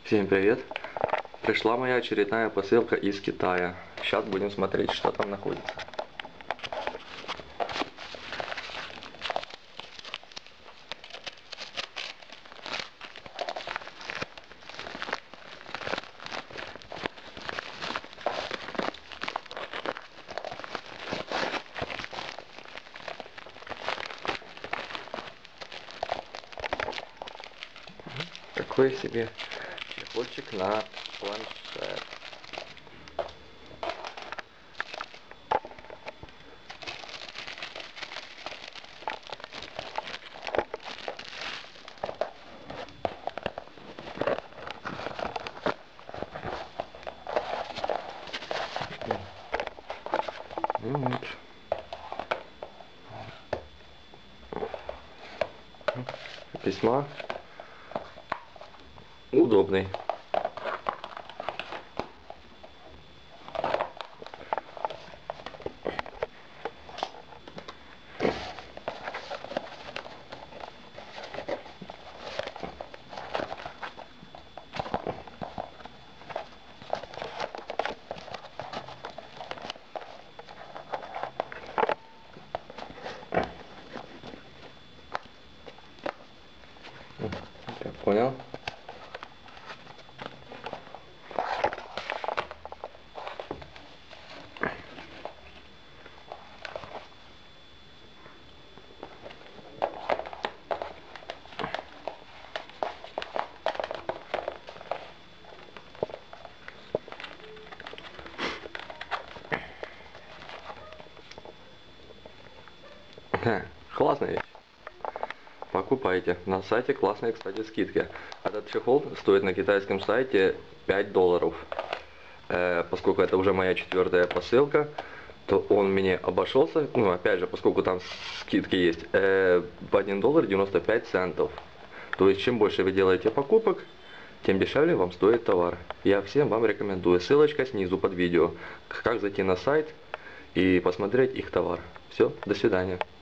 Всем привет! Пришла моя очередная посылка из Китая. Сейчас будем смотреть, что там находится. Такой себе чехольчик на планшет. Вот. Весьма удобный. Я понял. Классная вещь. Покупайте. На сайте классные, кстати, скидки. Этот чехол стоит на китайском сайте $5. Поскольку это уже моя 4-я посылка, то он мне обошелся, ну опять же, поскольку там скидки есть, в $1.95. То есть, чем больше вы делаете покупок, тем дешевле вам стоит товар. Я всем вам рекомендую. Ссылочка снизу под видео, как зайти на сайт и посмотреть их товар. Все, до свидания.